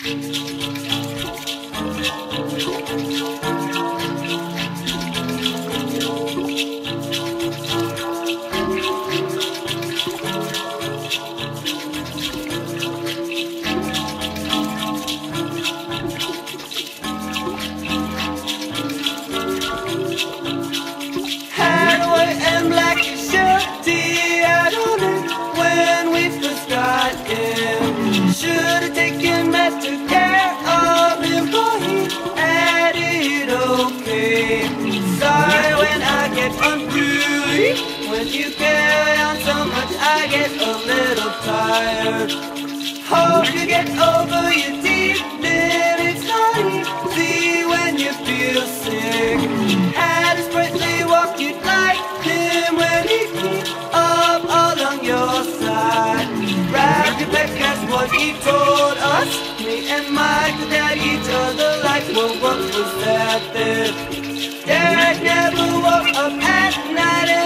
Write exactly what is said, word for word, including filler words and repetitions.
And black shirty out on it when we first got in. Should've taken better care of him, for he had it okay. Sorry when I get unruly, when you carry on so much I get a little tired. Hope you get over your teeth, then it's not easy when you feel sick. Had a sprightly walk, you'd like him when he came up along your side. Rag your back, that's what he told us. Me and Mike looked at each other like, well, what was that then? Dad never woke up at night.